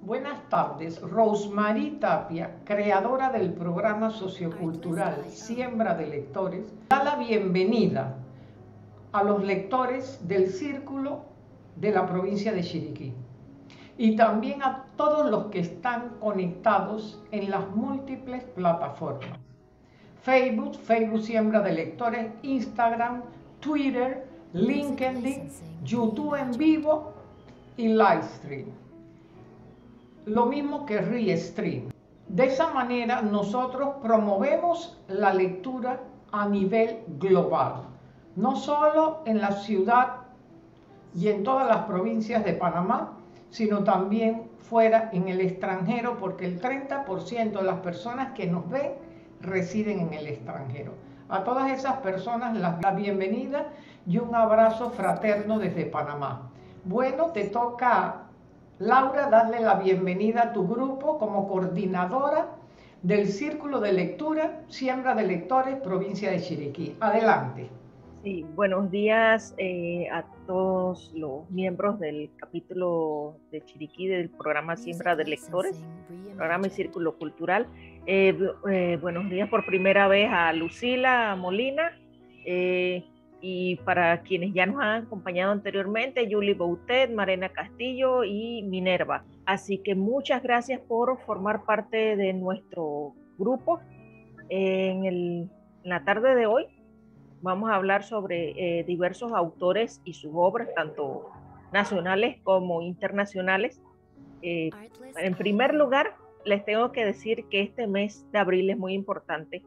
Buenas tardes. Rosmarie Tapia, creadora del programa sociocultural Siembra de Lectores, da la bienvenida a los lectores del Círculo de la provincia de Chiriquí y también a todos los que están conectados en las múltiples plataformas. Facebook Siembra de Lectores, Instagram, Twitter, LinkedIn, YouTube en vivo y Livestream. Lo mismo que Restream. De esa manera nosotros promovemos la lectura a nivel global, no solo en la ciudad y en todas las provincias de Panamá, sino también fuera en el extranjero, porque el 30% de las personas que nos ven residen en el extranjero. A todas esas personas la bienvenida y un abrazo fraterno desde Panamá. Bueno, te toca, Laura, darle la bienvenida a tu grupo como coordinadora del Círculo de Lectura Siembra de Lectores, provincia de Chiriquí. Adelante. Sí, buenos días a todos los miembros del capítulo de Chiriquí del programa Siembra de Lectores, programa y Círculo Cultural. Buenos días por primera vez a Lucila Molina y para quienes ya nos han acompañado anteriormente, Julie Boutet, Marena Castillo y Minerva. Así que muchas gracias por formar parte de nuestro grupo. En la tarde de hoy vamos a hablar sobre diversos autores y sus obras, tanto nacionales como internacionales. En primer lugar, les tengo que decir que este mes de abril es muy importante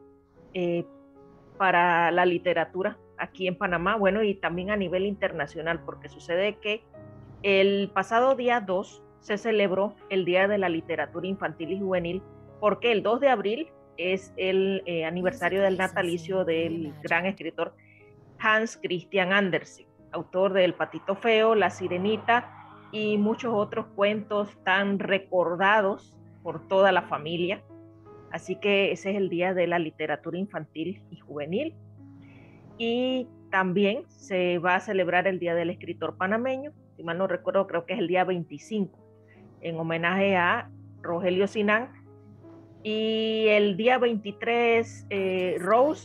para la literatura aquí en Panamá, bueno, y también a nivel internacional, porque sucede que el pasado día 2 se celebró el Día de la Literatura Infantil y Juvenil, porque el 2 de abril es el aniversario del natalicio del gran escritor Hans Christian Andersen, autor de El Patito Feo, La Sirenita y muchos otros cuentos tan recordados por toda la familia. Así que ese es el Día de la Literatura Infantil y Juvenil. Y también se va a celebrar el Día del Escritor Panameño, si mal no recuerdo, creo que es el día 25, en homenaje a Rogelio Sinan. Y el día 23, Rose,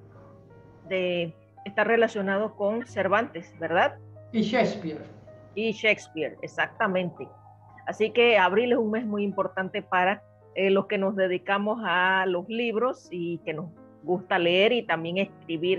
está relacionado con Cervantes, ¿verdad? Y Shakespeare. Y Shakespeare, exactamente. Así que abril es un mes muy importante para los que nos dedicamos a los libros y que nos gusta leer y también escribir.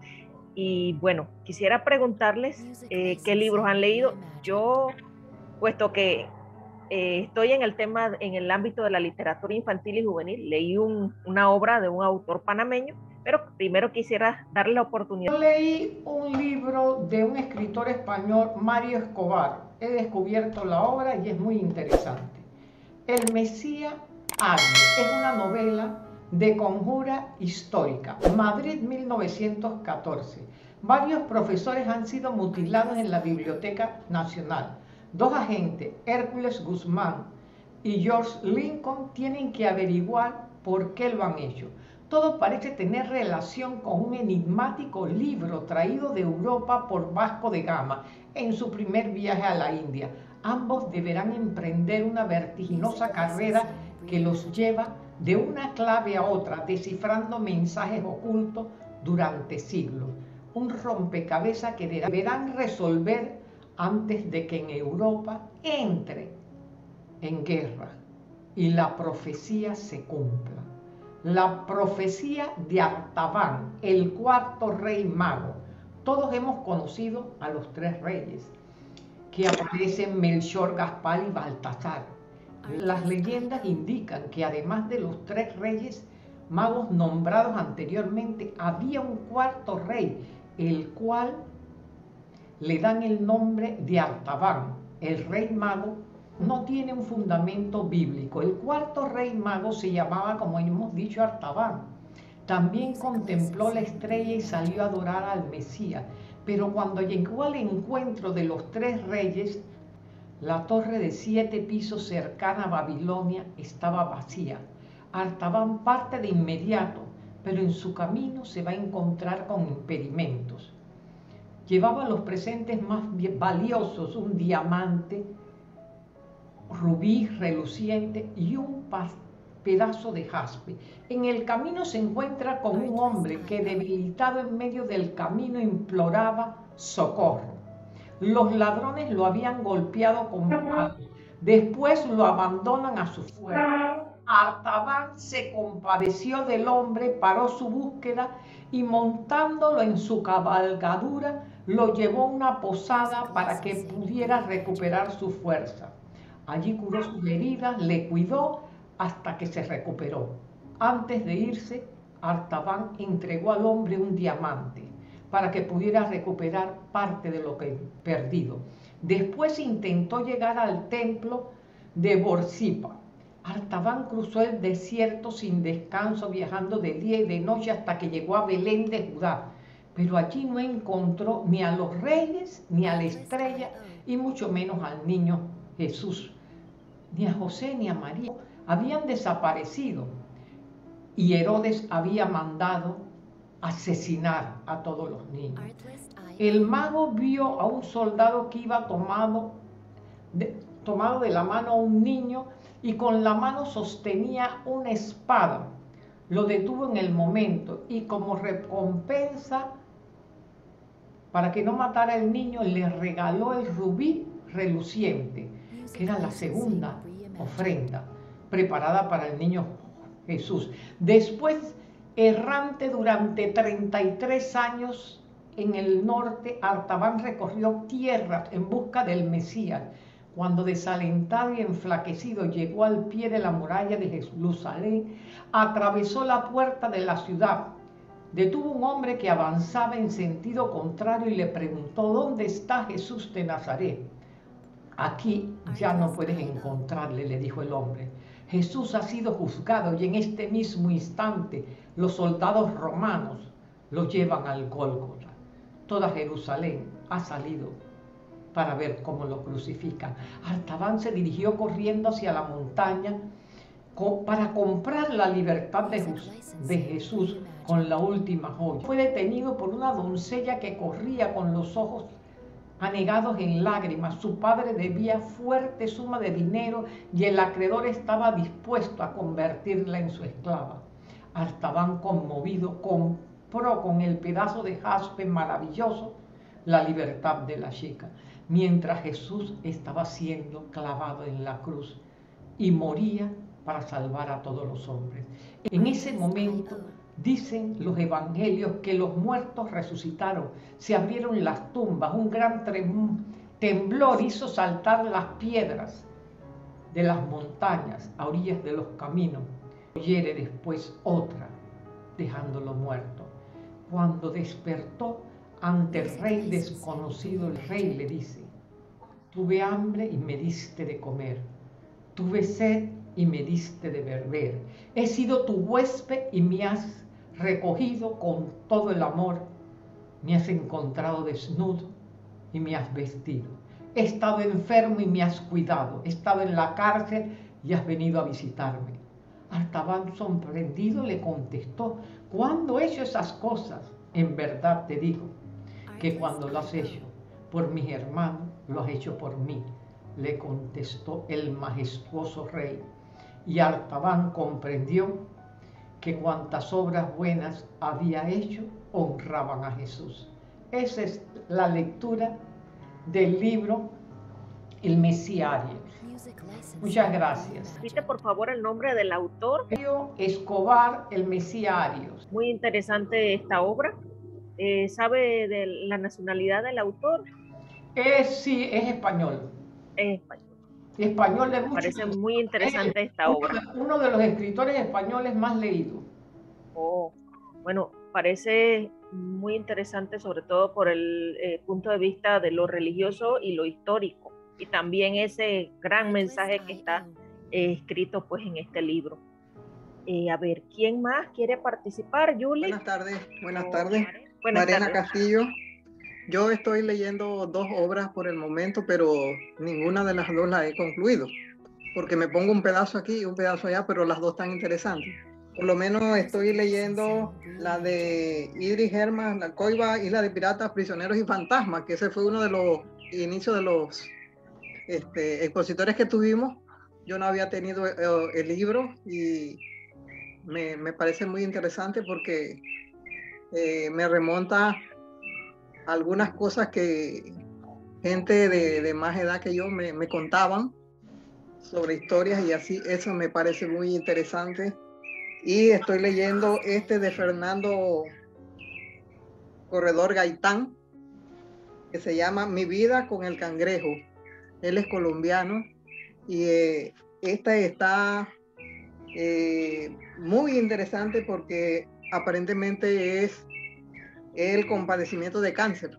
Y bueno, quisiera preguntarles qué libros han leído. Yo, puesto que estoy en el tema, en el ámbito de la literatura infantil y juvenil, leí una obra de un autor panameño, pero primero quisiera darle la oportunidad. Yo leí un libro de un escritor español, Mario Escobar. He descubierto la obra y es muy interesante. El Mesías Árabe es una novela de conjura histórica. Madrid, 1914. Varios profesores han sido mutilados en la Biblioteca Nacional. Dos agentes, Hércules Guzmán y George Lincoln, tienen que averiguar por qué lo han hecho. Todo parece tener relación con un enigmático libro traído de Europa por Vasco de Gama en su primer viaje a la India. Ambos deberán emprender una vertiginosa carrera que los lleva de una clave a otra, descifrando mensajes ocultos durante siglos. Un rompecabezas que deberán resolver antes de que en Europa entre en guerra y la profecía se cumpla. La profecía de Artaban, el cuarto rey mago. Todos hemos conocido a los tres reyes, que aparecen Melchor, Gaspar y Baltasar. Las leyendas indican que además de los tres reyes magos nombrados anteriormente, había un cuarto rey, el cual le dan el nombre de Artaban. El rey mago no tiene un fundamento bíblico. El cuarto rey mago se llamaba, como hemos dicho, Artaban. También contempló la estrella y salió a adorar al Mesías. Pero cuando llegó al encuentro de los tres reyes, la torre de 7 pisos cercana a Babilonia estaba vacía. Artaban parte de inmediato, pero en su camino se va a encontrar con impedimentos. Llevaba los presentes más valiosos, un diamante, rubí reluciente y un pedazo de jaspe. En el camino se encuentra con un hombre que, debilitado en medio del camino, imploraba socorro. Los ladrones lo habían golpeado con palos. Después lo abandonan a su suerte. Artaban se compadeció del hombre, paró su búsqueda y, montándolo en su cabalgadura, lo llevó a una posada para que pudiera recuperar su fuerza. Allí curó sus heridas, le cuidó hasta que se recuperó. Antes de irse, Artaban entregó al hombre un diamante para que pudiera recuperar parte de lo que perdido. Después intentó llegar al templo de Borsippa. Artaban cruzó el desierto sin descanso, viajando de día y de noche hasta que llegó a Belén de Judá. Pero allí no encontró ni a los reyes, ni a la estrella, y mucho menos al niño Jesús. Ni a José ni a María habían desaparecido, y Herodes había mandado asesinar a todos los niños. El mago vio a un soldado que iba tomado de la mano a un niño y con la mano sostenía una espada. Lo detuvo en el momento y, como recompensa para que no matara al niño, le regaló el rubí reluciente, que era la segunda ofrenda preparada para el niño Jesús. Después, errante durante 33 años en el norte, Artaban recorrió tierras en busca del Mesías. Cuando, desalentado y enflaquecido, llegó al pie de la muralla de Jerusalén, atravesó la puerta de la ciudad. Detuvo un hombre que avanzaba en sentido contrario y le preguntó: ¿dónde está Jesús de Nazaret? Aquí ya no puedes encontrarle, le dijo el hombre. Jesús ha sido juzgado y en este mismo instante los soldados romanos lo llevan al Gólgota. Toda Jerusalén ha salido para ver cómo lo crucifican. Artaban se dirigió corriendo hacia la montaña para comprar la libertad de Jesús con la última joya. Fue detenido por una doncella que corría con los ojos anegados en lágrimas. Su padre debía fuerte suma de dinero y el acreedor estaba dispuesto a convertirla en su esclava. Artaban, conmovido, compró con el pedazo de jaspe maravilloso la libertad de la chica, mientras Jesús estaba siendo clavado en la cruz y moría para salvar a todos los hombres. En ese momento, dicen los evangelios, que los muertos resucitaron, se abrieron las tumbas, un gran temblor hizo saltar las piedras de las montañas a orillas de los caminos. Oyere después otra, dejándolo muerto. Cuando despertó ante el rey desconocido, el rey le dice: tuve hambre y me diste de comer, tuve sed y me diste de beber, he sido tu huésped y me has recogido con todo el amor, me has encontrado desnudo y me has vestido, he estado enfermo y me has cuidado, he estado en la cárcel y has venido a visitarme. Artaban, sorprendido, le contestó: ¿cuándo he hecho esas cosas? En verdad te digo que cuando lo has hecho por mis hermanos, lo has hecho por mí, le contestó el majestuoso rey. Y Artaban comprendió que cuantas obras buenas había hecho honraban a Jesús. Esa es la lectura del libro El Mesiario. Muchas gracias. Repite por favor el nombre del autor. Escobar, El Mesiario. Muy interesante esta obra. ¿Sabe de la nacionalidad del autor? Sí, es español. Es español. Español de mucho. Parece muy interesante esta obra. Uno de los escritores españoles más leídos. Oh, bueno, parece muy interesante, sobre todo por el punto de vista de lo religioso y lo histórico, y también ese gran mensaje que está escrito pues en este libro. A ver, ¿quién más quiere participar? Yuli. Buenas tardes. Mariana Castillo. Yo estoy leyendo 2 obras por el momento, pero ninguna de las 2 la he concluido, porque me pongo un pedazo aquí y un pedazo allá, pero las 2 están interesantes. Por lo menos estoy leyendo la de Idris Herman, La Coiba, Isla de Piratas, Prisioneros y Fantasmas, que ese fue uno de los inicios de los expositores que tuvimos yo no había tenido el libro y me parece muy interesante porque me remonta a algunas cosas que gente de más edad que yo me contaban sobre historias y así, eso me parece muy interesante. Y estoy leyendo este de Fernando Corredor Gaitán, que se llama Mi vida con el cangrejo. Él es colombiano y esta está muy interesante porque aparentemente es el con padecimiento de cáncer.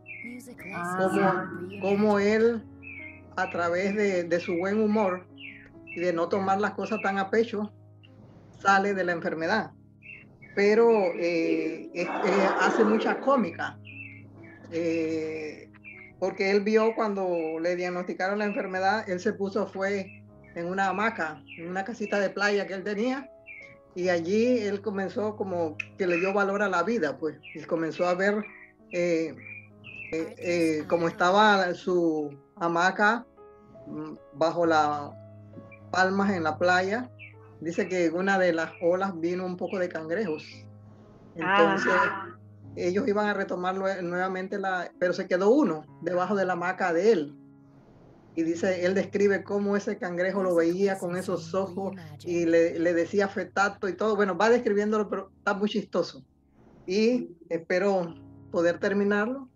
Como él, a través de su buen humor y de no tomar las cosas tan a pecho, sale de la enfermedad. Pero hace mucha cómica. Porque él vio cuando le diagnosticaron la enfermedad, él se puso, fue en una hamaca, en una casita de playa que él tenía, y allí él comenzó como que le dio valor a la vida, pues, y comenzó a ver cómo estaba su hamaca bajo las palmas en la playa. Dice que en una de las olas vino un poco de cangrejos. Entonces ellos iban a retomarlo nuevamente, pero se quedó uno debajo de la hamaca de él. Y dice, él describe cómo ese cangrejo lo veía con esos ojos y le decía fetato y todo. Bueno, va describiéndolo, pero está muy chistoso. Y espero poder terminarlo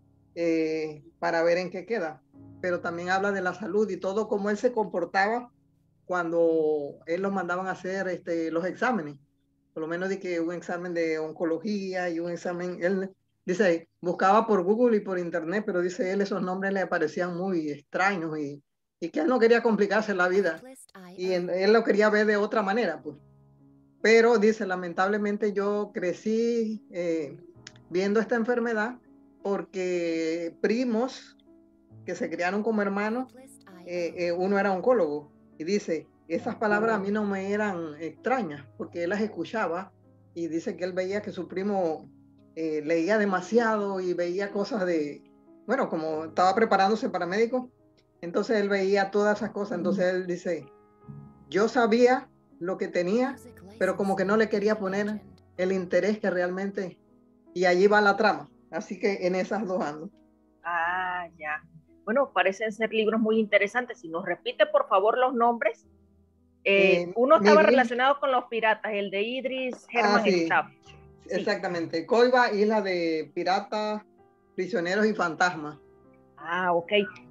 para ver en qué queda. Pero también habla de la salud y todo, cómo él se comportaba cuando él los mandaban a hacer los exámenes. Por lo menos de que un examen de oncología y un examen, él dice, buscaba por Google y por internet, pero dice él, esos nombres le parecían muy extraños y que él no quería complicarse la vida y él lo quería ver de otra manera, pues. Pero dice, lamentablemente yo crecí viendo esta enfermedad porque primos que se criaron como hermanos, uno era oncólogo y dice, esas palabras a mí no me eran extrañas porque él las escuchaba y dice que él veía que su primo leía demasiado y veía cosas bueno, como estaba preparándose para médico, entonces él veía todas esas cosas, entonces él dice, yo sabía lo que tenía, pero como que no le quería poner el interés que realmente, y allí va la trama, así que en esas dos ando. Ya. Bueno, parecen ser libros muy interesantes. Si nos repite, por favor, los nombres. Uno estaba relacionado con los piratas, el de Idris Herman Staff. Exactamente. Sí. Coiba, Isla de Piratas, Prisioneros y Fantasmas. Ok.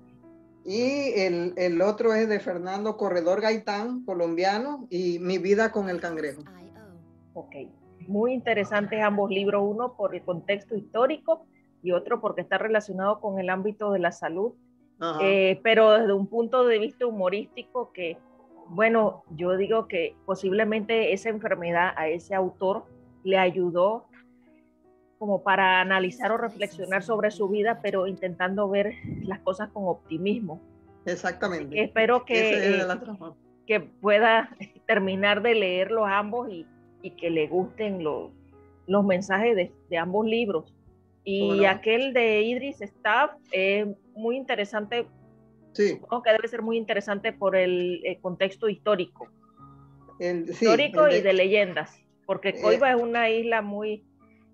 Y el otro es de Fernando Corredor Gaitán, colombiano, y Mi vida con el cangrejo. Ok. Muy interesantes ambos libros, uno por el contexto histórico y otro porque está relacionado con el ámbito de la salud, pero desde un punto de vista humorístico que, bueno, yo digo que posiblemente esa enfermedad a ese autor le ayudó como para analizar o reflexionar sobre su vida, pero intentando ver las cosas con optimismo. Exactamente. Espero que pueda terminar de leerlos ambos y que le gusten los mensajes de ambos libros. Y aquel de Idris Staff es muy interesante. Sí. Supongo que debe ser muy interesante por el contexto histórico. Histórico y de leyendas. Porque Coiba es una isla muy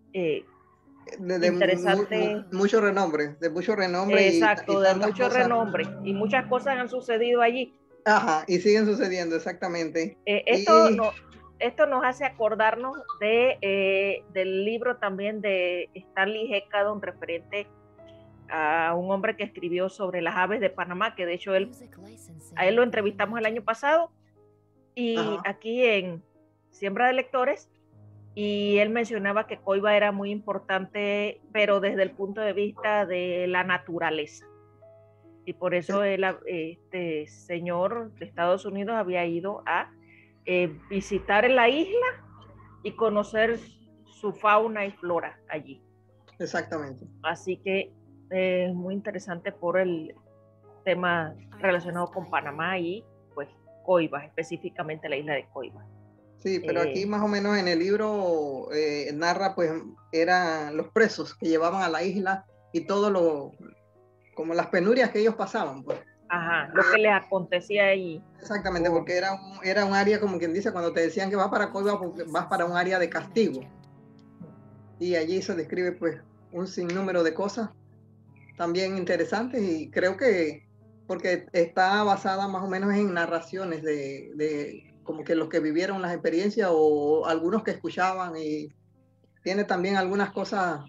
interesante. Mucho renombre, de mucho renombre. Exacto, de mucho renombre. Y muchas cosas han sucedido allí. Y siguen sucediendo, exactamente. Esto nos hace acordarnos del libro también de Stanley Hecadon, referente a un hombre que escribió sobre las aves de Panamá, que de hecho a él lo entrevistamos el año pasado, y aquí en Siembra de Lectores, y él mencionaba que Coiba era muy importante, pero desde el punto de vista de la naturaleza. Y por eso este señor de Estados Unidos había ido a visitar la isla y conocer su fauna y flora allí. Exactamente. Así que es muy interesante por el tema relacionado con Panamá y pues Coiba, específicamente la isla de Coiba. Sí, pero aquí más o menos en el libro narra pues eran los presos que llevaban a la isla y todo como las penurias que ellos pasaban, pues. Ajá, lo que les acontecía ahí. Exactamente, porque era un área, como quien dice, cuando te decían que vas para Córdoba, porque vas para un área de castigo. Y allí se describe pues un sinnúmero de cosas también interesantes, y creo que porque está basada más o menos en narraciones de como que los que vivieron las experiencias o algunos que escuchaban, y tiene también algunas cosas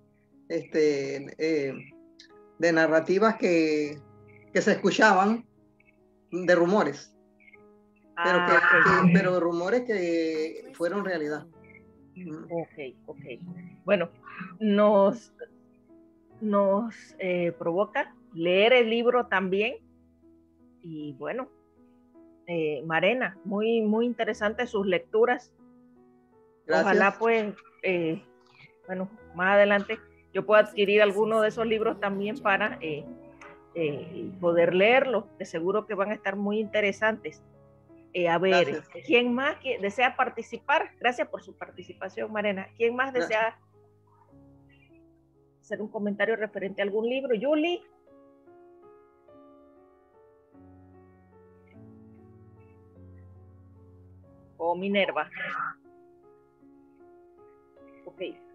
de narrativas que se escuchaban, de rumores, pero rumores que fueron realidad. Ok. Bueno, nos provoca leer el libro también. Y bueno, Marena, muy, muy interesante sus lecturas. Gracias. Ojalá pues, bueno, más adelante yo pueda adquirir alguno de esos libros también para poder leerlos. De seguro que van a estar muy interesantes. A ver, gracias. ¿Quién más desea participar? Gracias por su participación, Marena. ¿Quién más desea hacer un comentario referente a algún libro? Julie. O Minerva. Ok.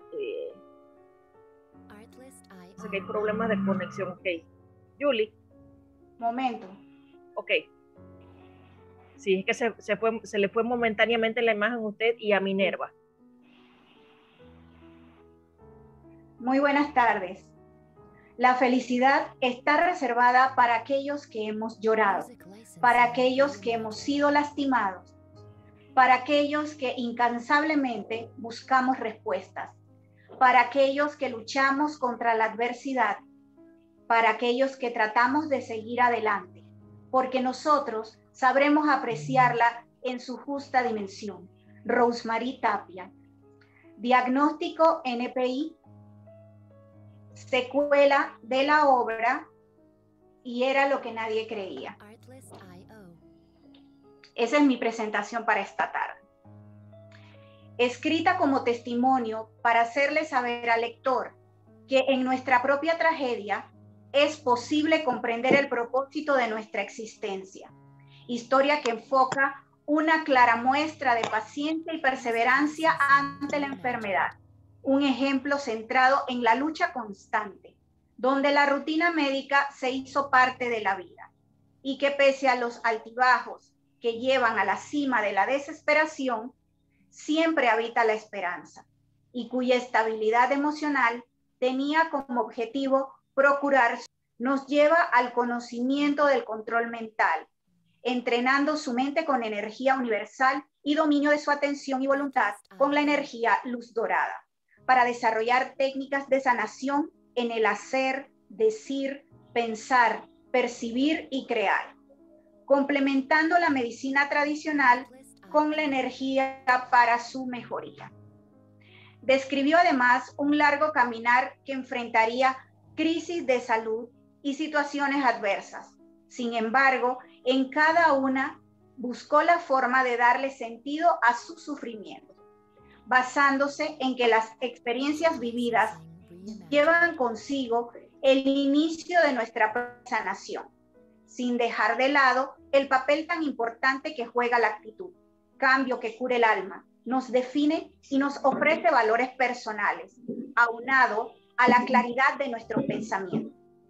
Sé que hay problemas de conexión. Ok. Julie. Momento. Ok. Sí, es que se le fue momentáneamente la imagen a usted y a Minerva. Muy buenas tardes. La felicidad está reservada para aquellos que hemos llorado, para aquellos que hemos sido lastimados, para aquellos que incansablemente buscamos respuestas, para aquellos que luchamos contra la adversidad, para aquellos que tratamos de seguir adelante, porque nosotros sabremos apreciarla en su justa dimensión. Rosemary Tapia. Diagnóstico NPI, secuela de la obra Y era lo que nadie creía. Esa es mi presentación para esta tarde. Escrita como testimonio para hacerle saber al lector que en nuestra propia tragedia es posible comprender el propósito de nuestra existencia. Historia que enfoca una clara muestra de paciencia y perseverancia ante la enfermedad. Un ejemplo centrado en la lucha constante, donde la rutina médica se hizo parte de la vida y que pese a los altibajos que llevan a la cima de la desesperación, siempre habita la esperanza y cuya estabilidad emocional tenía como objetivo procurar, nos lleva al conocimiento del control mental, entrenando su mente con energía universal y dominio de su atención y voluntad con la energía luz dorada, para desarrollar técnicas de sanación en el hacer, decir, pensar, percibir y crear, complementando la medicina tradicional con la energía para su mejoría. Describió además un largo caminar que enfrentaría crisis de salud y situaciones adversas. Sin embargo, en cada una buscó la forma de darle sentido a su sufrimiento, basándose en que las experiencias vividas llevan consigo el inicio de nuestra sanación, sin dejar de lado el papel tan importante que juega la actitud, cambio que cura el alma, nos define y nos ofrece valores personales, aunado a la claridad de nuestro pensamiento.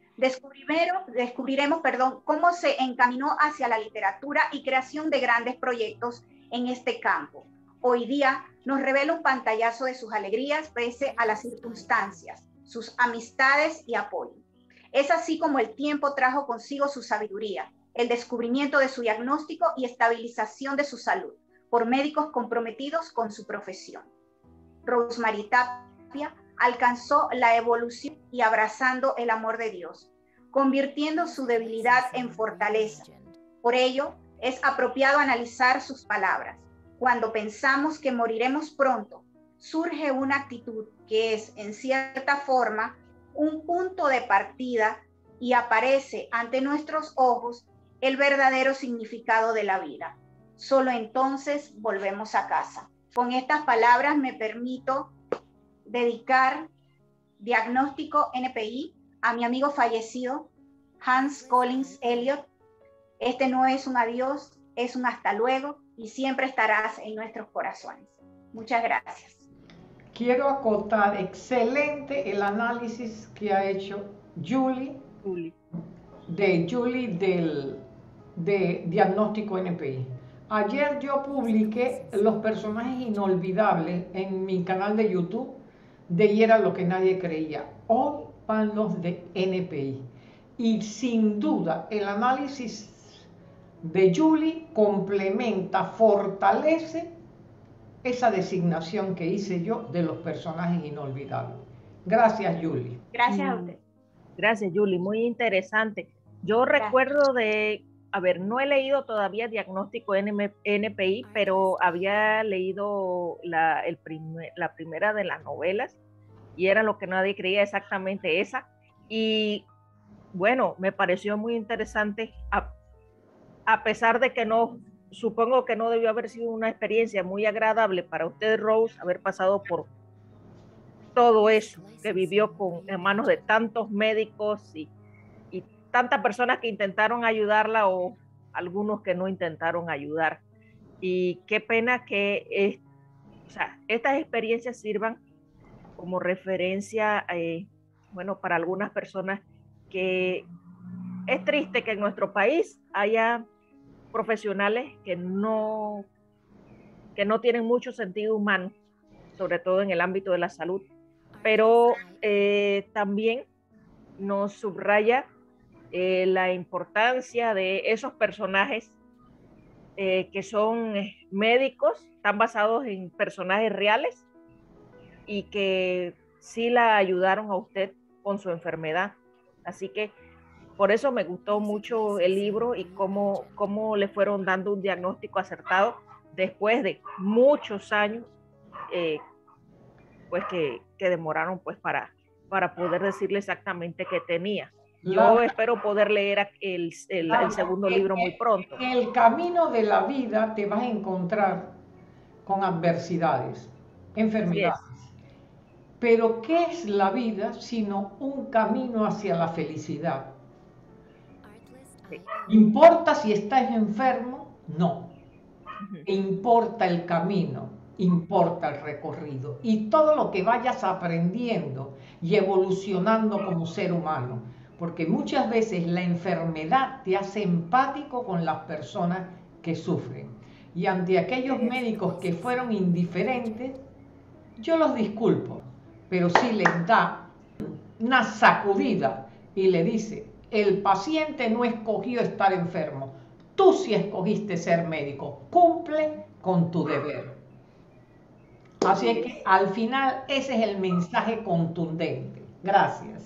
Descubriremos, cómo se encaminó hacia la literatura y creación de grandes proyectos en este campo. Hoy día nos revela un pantallazo de sus alegrías pese a las circunstancias, sus amistades y apoyo. Es así como el tiempo trajo consigo su sabiduría, el descubrimiento de su diagnóstico y estabilización de su salud por médicos comprometidos con su profesión. Rosemary Tapia alcanzó la evolución y abrazando el amor de Dios, convirtiendo su debilidad en fortaleza. Por ello, es apropiado analizar sus palabras. Cuando pensamos que moriremos pronto, surge una actitud que es, en cierta forma, un punto de partida y aparece ante nuestros ojos el verdadero significado de la vida. Solo entonces volvemos a casa. Con estas palabras me permito dedicar Diagnóstico NPI a mi amigo fallecido Hans Collins Elliot. Este no es un adiós, es un hasta luego y siempre estarás en nuestros corazones. Muchas gracias. Quiero acotar, excelente el análisis que ha hecho Julie de Diagnóstico NPI. Ayer yo publiqué los personajes inolvidables en mi canal de YouTube de Y era lo que nadie creía. Hoy van los de NPI. Y sin duda el análisis de Julie complementa, fortalece esa designación que hice yo de los personajes inolvidables. Gracias, Julie. Gracias a usted. Gracias, Julie. Muy interesante. Yo recuerdo no he leído todavía Diagnóstico NPI, pero había leído la primera de las novelas y era lo que nadie creía, exactamente esa. Y bueno, me pareció muy interesante, a pesar de que supongo que no debió haber sido una experiencia muy agradable para usted, Rose, haber pasado por todo eso que vivió en manos de tantos médicos y tantas personas que intentaron ayudarla o algunos que no intentaron ayudar. Y qué pena que estas experiencias sirvan como referencia, para algunas personas, que es triste que en nuestro país haya profesionales que no tienen mucho sentido humano, sobre todo en el ámbito de la salud, pero también nos subraya la importancia de esos personajes que son médicos, están basados en personajes reales y que sí la ayudaron a usted con su enfermedad. Así que por eso me gustó mucho el libro y cómo le fueron dando un diagnóstico acertado después de muchos años que demoraron para poder decirle exactamente qué tenía. Yo espero poder leer el segundo libro muy pronto. En el camino de la vida te vas a encontrar con adversidades, enfermedades. Pero ¿qué es la vida sino un camino hacia la felicidad? ¿Importa si estás enfermo? No. Importa el camino, importa el recorrido y todo lo que vayas aprendiendo y evolucionando como ser humano. Porque muchas veces la enfermedad te hace empático con las personas que sufren. Y ante aquellos médicos que fueron indiferentes, yo los disculpo, pero sí les da una sacudida y le dice: el paciente no escogió estar enfermo, tú sí escogiste ser médico, cumple con tu deber. Así es que al final ese es el mensaje contundente. Gracias.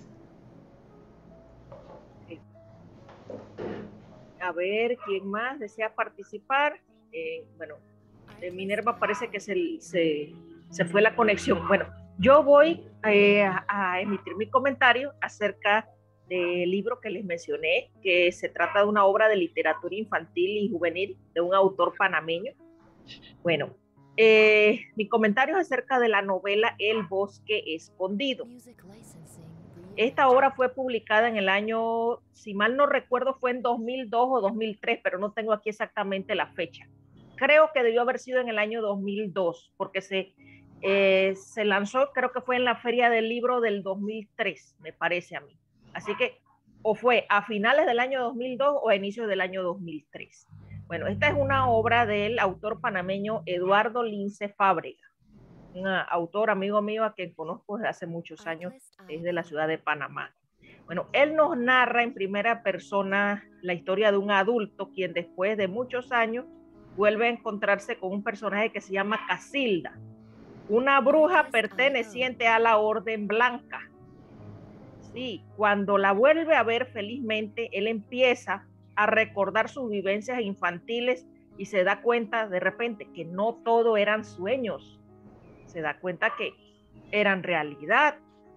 A ver, ¿quién más desea participar? Minerva parece que se fue la conexión. Bueno, yo voy a emitir mi comentario acerca del libro que les mencioné, que se trata de una obra de literatura infantil y juvenil de un autor panameño. Bueno, mi comentario es acerca de la novela El Bosque Escondido. Esta obra fue publicada en el año, si mal no recuerdo, fue en 2002 o 2003, pero no tengo aquí exactamente la fecha. Creo que debió haber sido en el año 2002, porque se lanzó, creo que fue en la Feria del Libro del 2003, me parece a mí. Así que o fue a finales del año 2002 o a inicios del año 2003. Bueno, esta es una obra del autor panameño Eduardo Lince Fábrega, un autor amigo mío a quien conozco desde hace muchos años, es de la ciudad de Panamá. Bueno, él nos narra en primera persona la historia de un adulto quien después de muchos años vuelve a encontrarse con un personaje que se llama Casilda, una bruja perteneciente a la Orden Blanca. Sí, cuando la vuelve a ver felizmente, él empieza a recordar sus vivencias infantiles y se da cuenta de repente que no todo eran sueños, se da cuenta que eran realidad.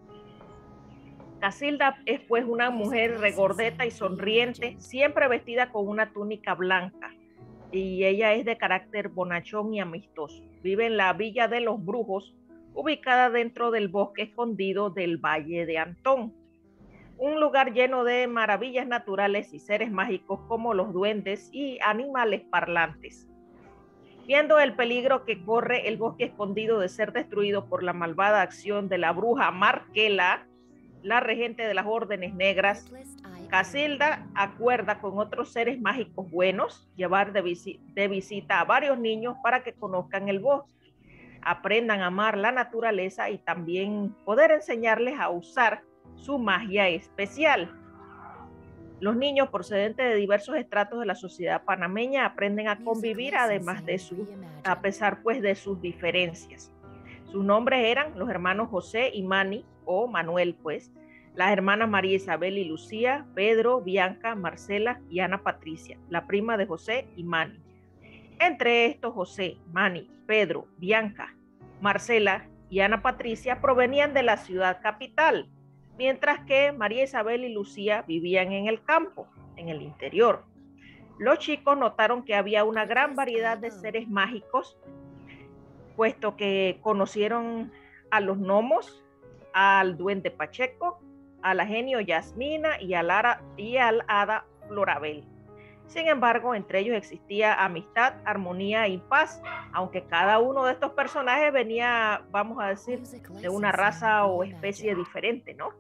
Casilda es pues una mujer regordeta y sonriente, siempre vestida con una túnica blanca, y ella es de carácter bonachón y amistoso. Vive en la Villa de los Brujos, ubicada dentro del bosque escondido del Valle de Antón. un lugar lleno de maravillas naturales y seres mágicos como los duendes y animales parlantes. Viendo el peligro que corre el bosque escondido de ser destruido por la malvada acción de la bruja Markela, la regente de las órdenes negras, Casilda acuerda con otros seres mágicos buenos llevar de visita a varios niños para que conozcan el bosque, aprendan a amar la naturaleza y también poder enseñarles a usar su magia especial. Los niños procedentes de diversos estratos de la sociedad panameña aprenden a convivir a pesar pues de sus diferencias. Sus nombres eran los hermanos José y Manny, o Manuel pues, las hermanas María Isabel y Lucía, Pedro, Bianca, Marcela y Ana Patricia, la prima de José y Manny. Entre estos, José, Manny, Pedro, Bianca, Marcela y Ana Patricia provenían de la ciudad capital, mientras que María Isabel y Lucía vivían en el campo, en el interior. Los chicos notaron que había una gran variedad de seres mágicos, puesto que conocieron a los gnomos, al duende Pacheco, a la genio Yasmina y al hada Florabel. Sin embargo, entre ellos existía amistad, armonía y paz, aunque cada uno de estos personajes venía, vamos a decir, de una raza o especie diferente, ¿no?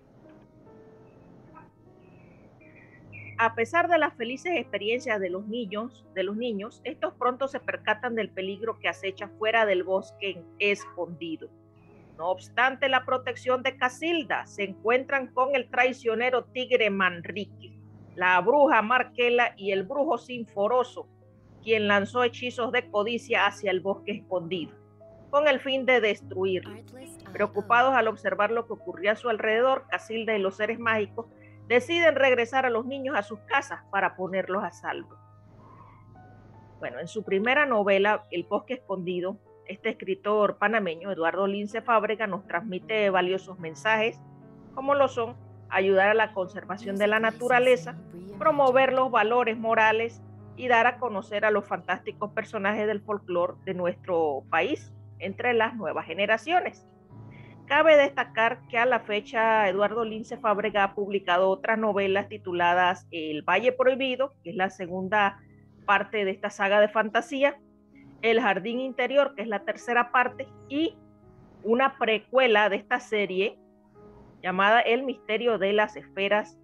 A pesar de las felices experiencias de los niños, estos pronto se percatan del peligro que acecha fuera del bosque escondido. No obstante la protección de Casilda, se encuentran con el traicionero tigre Manrique, la bruja Markela y el brujo Sinforoso, quien lanzó hechizos de codicia hacia el bosque escondido, con el fin de destruirlo. Preocupados al observar lo que ocurría a su alrededor, Casilda y los seres mágicos deciden regresar a los niños a sus casas para ponerlos a salvo. Bueno, en su primera novela, El bosque escondido, este escritor panameño, Eduardo Lince Fábrega, nos transmite valiosos mensajes, como lo son ayudar a la conservación de la naturaleza, promover los valores morales y dar a conocer a los fantásticos personajes del folclore de nuestro país entre las nuevas generaciones. Cabe destacar que a la fecha Eduardo Lince Fábrega ha publicado otras novelas tituladas El Valle Prohibido, que es la segunda parte de esta saga de fantasía, El Jardín Interior, que es la tercera parte, y una precuela de esta serie llamada El Misterio de las Esferas.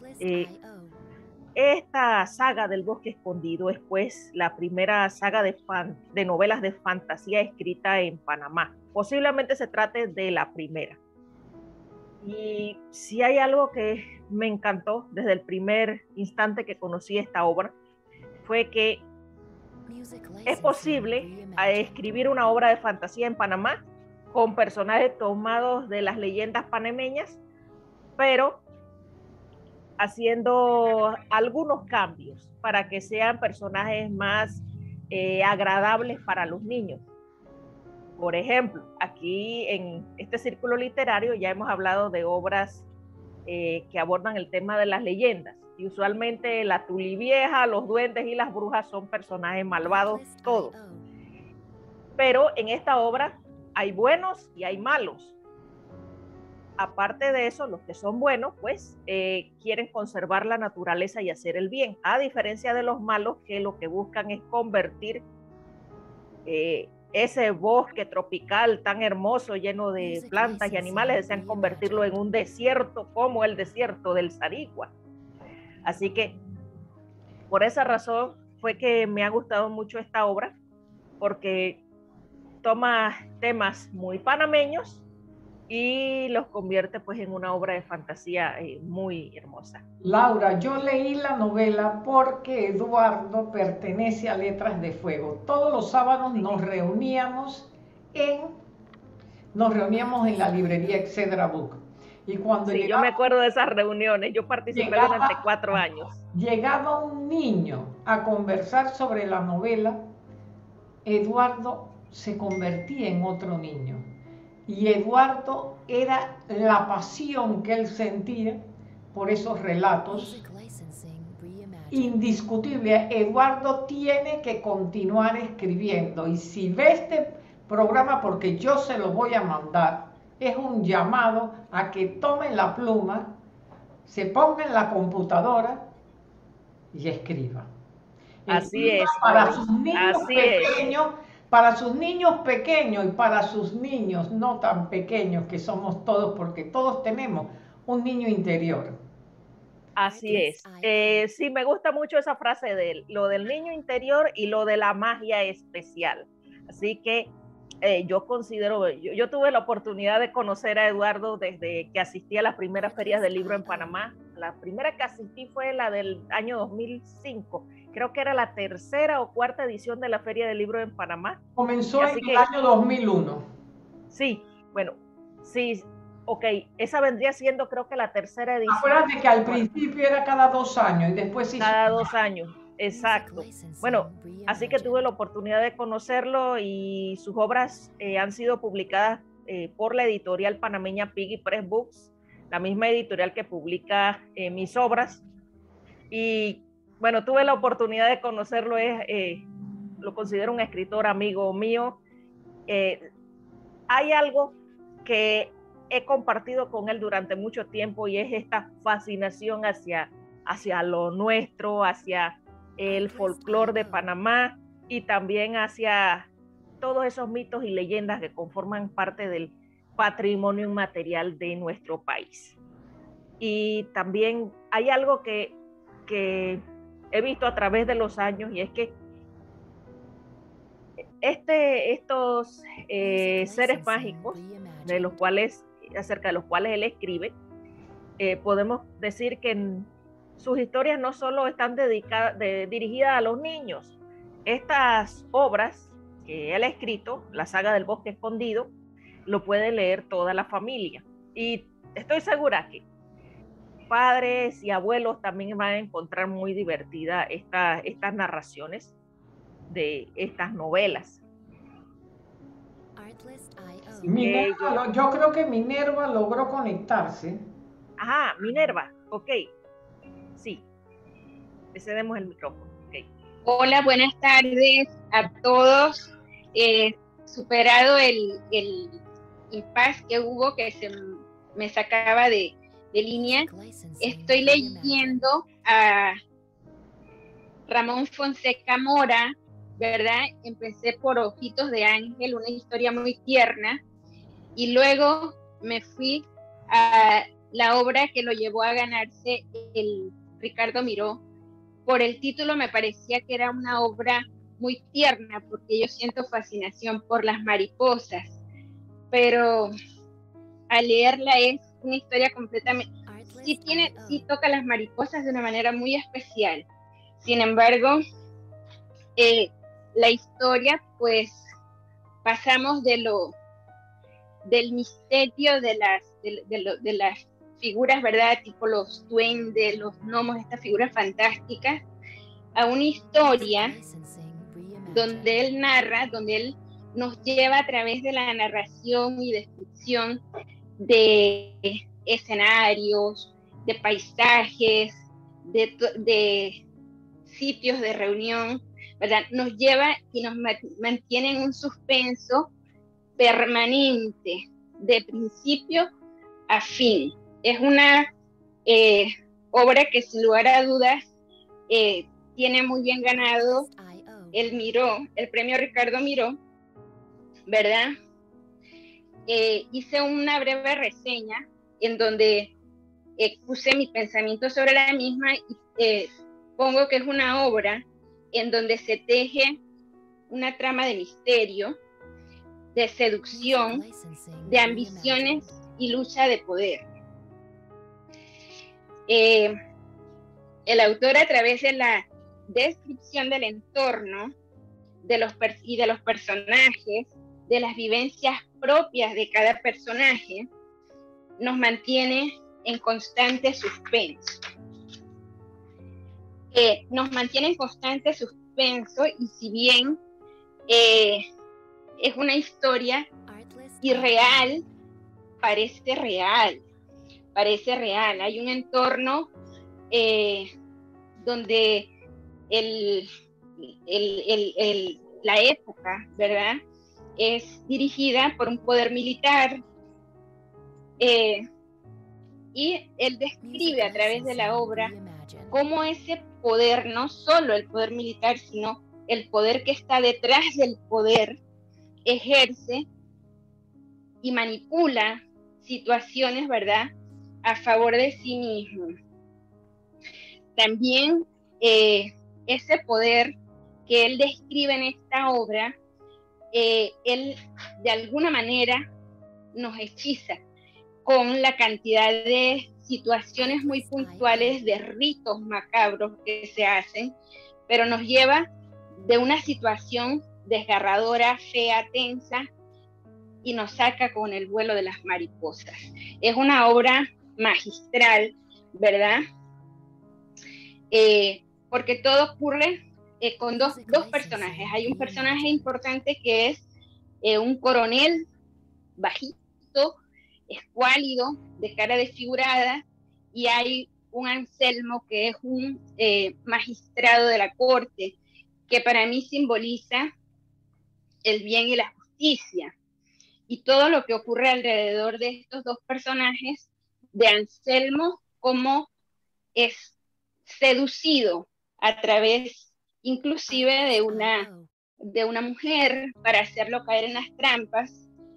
Esta saga del Bosque Escondido es pues la primera saga de novelas de fantasía escrita en Panamá. Posiblemente se trate de la primera. Y si hay algo que me encantó desde el primer instante que conocí esta obra, fue que es posible escribir una obra de fantasía en Panamá con personajes tomados de las leyendas panameñas, pero haciendo algunos cambios para que sean personajes más agradables para los niños. Por ejemplo, aquí en este círculo literario ya hemos hablado de obras que abordan el tema de las leyendas. Y usualmente la tulivieja, los duendes y las brujas son personajes malvados todos. Pero en esta obra hay buenos y hay malos. Aparte de eso, los que son buenos, pues quieren conservar la naturaleza y hacer el bien, a diferencia de los malos que lo que buscan es convertir ese bosque tropical tan hermoso, lleno de plantas y animales, desean convertirlo en un desierto como el desierto del Sarigua. Así que por esa razón fue que me ha gustado mucho esta obra, porque toma temas muy panameños y los convierte pues en una obra de fantasía muy hermosa. Laura, yo leí la novela porque Eduardo pertenece a Letras de Fuego. Todos los sábados nos reuníamos en la librería Excedra Book. Y cuando sí, yo me acuerdo de esas reuniones, yo participé durante 4 años. Llegaba un niño a conversar sobre la novela, Eduardo se convertía en otro niño. Y Eduardo era la pasión que él sentía por esos relatos. Indiscutible, Eduardo tiene que continuar escribiendo. Y si ve este programa, porque yo se lo voy a mandar, es un llamado a que tome la pluma, se ponga en la computadora y escriba. Así es. Para sus niños Así pequeños, para sus niños pequeños y para sus niños no tan pequeños que somos todos, porque todos tenemos un niño interior. Así es. Sí, me gusta mucho esa frase de él, lo del niño interior y lo de la magia especial. Así que yo considero, yo tuve la oportunidad de conocer a Eduardo desde que asistí a las primeras ferias del libro en Panamá. La primera que asistí fue la del año 2005. Creo que era la tercera o cuarta edición de la Feria del Libro en Panamá. Comenzó en el año 2001. Sí, bueno, sí, ok, esa vendría siendo creo que la tercera edición. Acuérdate que al principio era cada 2 años y después sí. Cada 2 años, exacto. Bueno, así que tuve la oportunidad de conocerlo y sus obras han sido publicadas por la editorial panameña Piggy Press Books, la misma editorial que publica mis obras. Y bueno, tuve la oportunidad de conocerlo, lo considero un escritor amigo mío. Hay algo que he compartido con él durante mucho tiempo y es esta fascinación hacia lo nuestro, hacia el folclore de Panamá y también hacia todos esos mitos y leyendas que conforman parte del patrimonio inmaterial de nuestro país. Y también hay algo que he visto a través de los años y es que estos seres mágicos acerca de los cuales él escribe, podemos decir que sus historias no solo están dirigidas a los niños. Estas obras que él ha escrito, la saga del Bosque Escondido, lo puede leer toda la familia. Y estoy segura que padres y abuelos también van a encontrar muy divertida estas narraciones de estas novelas. Minerva, yo creo que Minerva logró conectarse. Ajá, Minerva, ok. Sí, le cedemos el micrófono. Okay. Hola, buenas tardes a todos. Superado el impasse que hubo, que se me sacaba de línea, estoy leyendo a Ramón Fonseca Mora, ¿verdad? Empecé por Ojitos de Ángel, una historia muy tierna, y luego me fui a la obra que lo llevó a ganarse el Ricardo Miró. Por el título me parecía que era una obra muy tierna, porque yo siento fascinación por las mariposas, pero al leerla es una historia completamente, sí toca las mariposas de una manera muy especial. Sin embargo, la historia, pues, pasamos del misterio de las figuras, ¿verdad? Tipo los duendes, los gnomos, estas figuras fantásticas, a una historia donde él narra, donde él nos lleva a través de la narración y descripción de escenarios, de paisajes, de sitios de reunión, ¿verdad? Nos lleva y nos mantiene en un suspenso permanente, de principio a fin. Es una obra que sin lugar a dudas tiene muy bien ganado el Miró, el premio Ricardo Miró, ¿verdad? Hice una breve reseña en donde puse mi pensamiento sobre la misma y pongo que es una obra en donde se teje una trama de misterio, de seducción, de ambiciones y lucha de poder. El autor, a través de la descripción del entorno de los personajes, de las vivencias propias de cada personaje, nos mantiene en constante suspenso. Y si bien es una historia irreal, parece real. Hay un entorno donde la época, ¿verdad?, es dirigida por un poder militar Y él describe a través de la obra cómo ese poder, no solo el poder militar, sino el poder que está detrás del poder, ejerce y manipula situaciones, ¿verdad?, a favor de sí mismo. También ese poder que él describe en esta obra, él de alguna manera nos hechiza con la cantidad de situaciones muy puntuales, de ritos macabros que se hacen, pero nos lleva de una situación desgarradora, fea, tensa, y nos saca con el vuelo de las mariposas. Es una obra magistral, ¿verdad? Porque todo ocurre con dos personajes. Hay un personaje importante que es un coronel bajito, escuálido, de cara desfigurada, y hay un Anselmo que es un magistrado de la corte, que para mí simboliza el bien y la justicia. Y todo lo que ocurre alrededor de estos dos personajes, de Anselmo, como es seducido a través inclusive de una mujer para hacerlo caer en las trampas,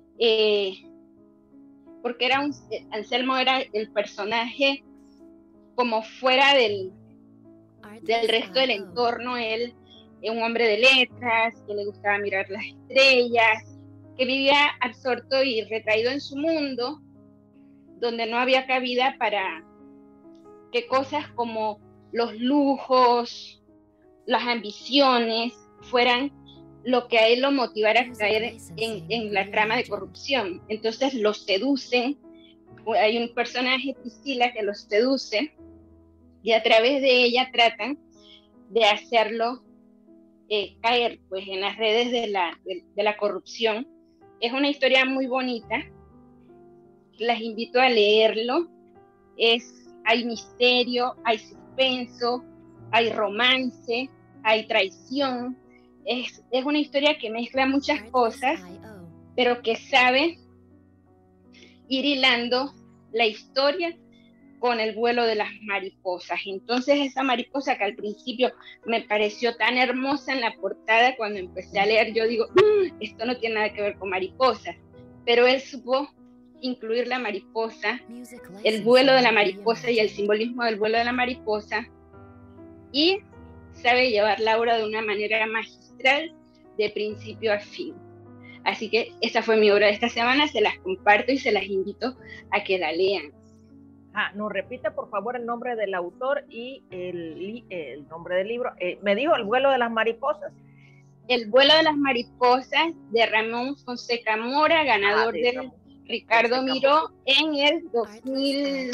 porque Anselmo era el personaje como fuera del resto del entorno. Él es un hombre de letras, que le gustaba mirar las estrellas, que vivía absorto y retraído en su mundo, donde no había cabida para que cosas como los lujos, las ambiciones, fueran lo que a él lo motivara a caer en la trama de corrupción. Entonces lo seducen, hay un personaje, Priscila, que lo seduce, y a través de ella tratan de hacerlo caer pues en las redes de la corrupción. Es una historia muy bonita, las invito a leerlo. Hay misterio, hay suspenso, hay romance, hay traición. Es una historia que mezcla muchas cosas, pero que sabe ir hilando la historia con el vuelo de las mariposas. Entonces esa mariposa que al principio me pareció tan hermosa en la portada, cuando empecé a leer yo digo, esto no tiene nada que ver con mariposas, pero él supo incluir la mariposa, el vuelo de la mariposa y el simbolismo del vuelo de la mariposa, y sabe llevar la obra de una manera magistral de principio a fin. Así que esa fue mi obra de esta semana, se las comparto y se las invito a que la lean. Nos repite por favor el nombre del autor y el nombre del libro. Me dijo El vuelo de las mariposas. El vuelo de las mariposas, de Ramón Fonseca Mora, ganador del Ricardo Miró en el 2000,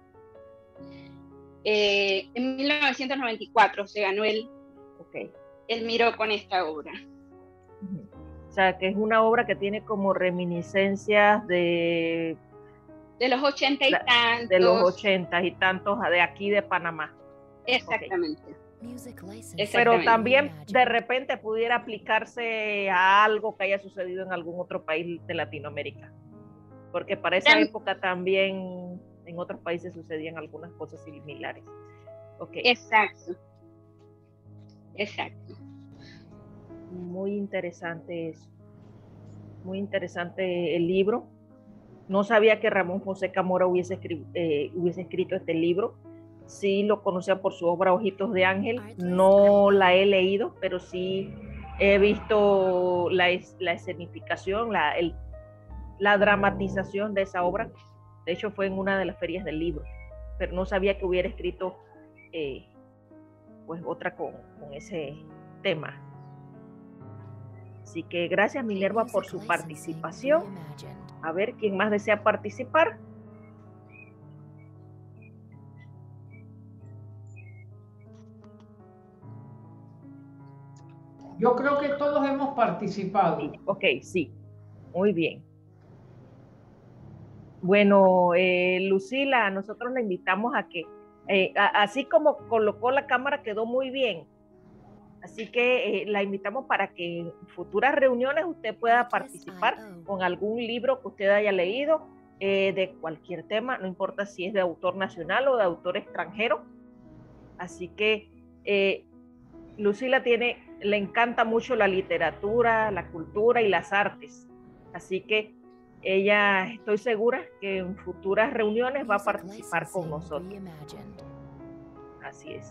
en 1994 se ganó el Miró con esta obra. O sea, que es una obra que tiene como reminiscencias de los 80 y tantos. De los 80 y tantos de aquí de Panamá. Exactamente. Pero también de repente pudiera aplicarse a algo que haya sucedido en algún otro país de Latinoamérica. Porque para esa época también en otros países sucedían algunas cosas similares. Exacto. Exacto. Muy interesante eso. Muy interesante el libro. No sabía que Ramón Fonseca Mora hubiese escrito este libro. Sí lo conocía por su obra Ojitos de Ángel. No la he leído, pero sí he visto la escenificación, la dramatización de esa obra. De hecho, fue en una de las ferias del libro. Pero no sabía que hubiera escrito pues otra con ese tema. Así que gracias, Minerva, por su participación. A ver, ¿quién más desea participar? Yo creo que todos hemos participado. Sí. Muy bien. Bueno, Lucila, nosotros la invitamos a que, así como colocó la cámara, quedó muy bien. Así que la invitamos para que en futuras reuniones usted pueda participar con algún libro que usted haya leído de cualquier tema, no importa si es de autor nacional o de autor extranjero. Así que Lucila le encanta mucho la literatura, la cultura y las artes. Así que ella, estoy segura que en futuras reuniones va a participar con nosotros. Así es.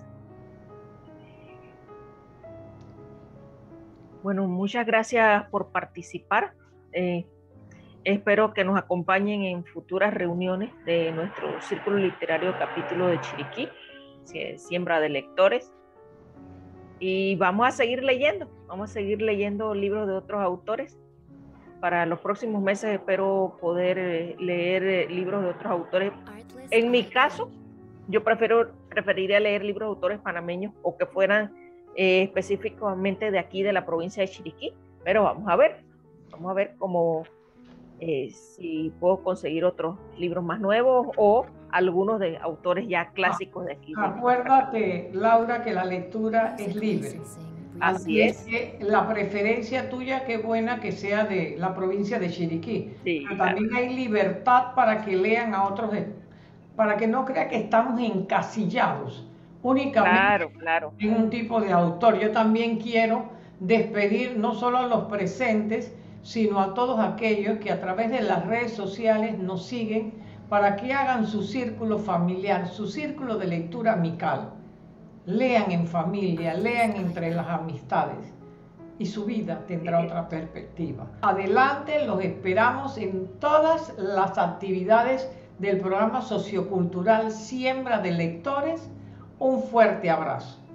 Bueno, muchas gracias por participar. Espero que nos acompañen en futuras reuniones de nuestro Círculo Literario Capítulo de Chiriquí, Siembra de Lectores. Y vamos a seguir leyendo libros de otros autores. Para los próximos meses espero poder leer libros de otros autores. En mi caso, yo preferiría leer libros de autores panameños o que fueran específicamente de aquí, de la provincia de Chiriquí. Pero vamos a ver cómo, si puedo conseguir otros libros más nuevos o algunos de autores ya clásicos de aquí. Acuérdate, Laura, que la lectura es libre. Así es. Que la preferencia tuya, qué buena que sea de la provincia de Chiriquí. Sí, pero también hay libertad para que lean a otros, para que no crea que estamos encasillados únicamente en un tipo de autor. Yo también quiero despedir no solo a los presentes, sino a todos aquellos que a través de las redes sociales nos siguen para que hagan su círculo familiar, su círculo de lectura amical. Lean en familia, lean entre las amistades y su vida tendrá otra perspectiva. Adelante, los esperamos en todas las actividades del programa sociocultural Siembra de Lectores. Un fuerte abrazo.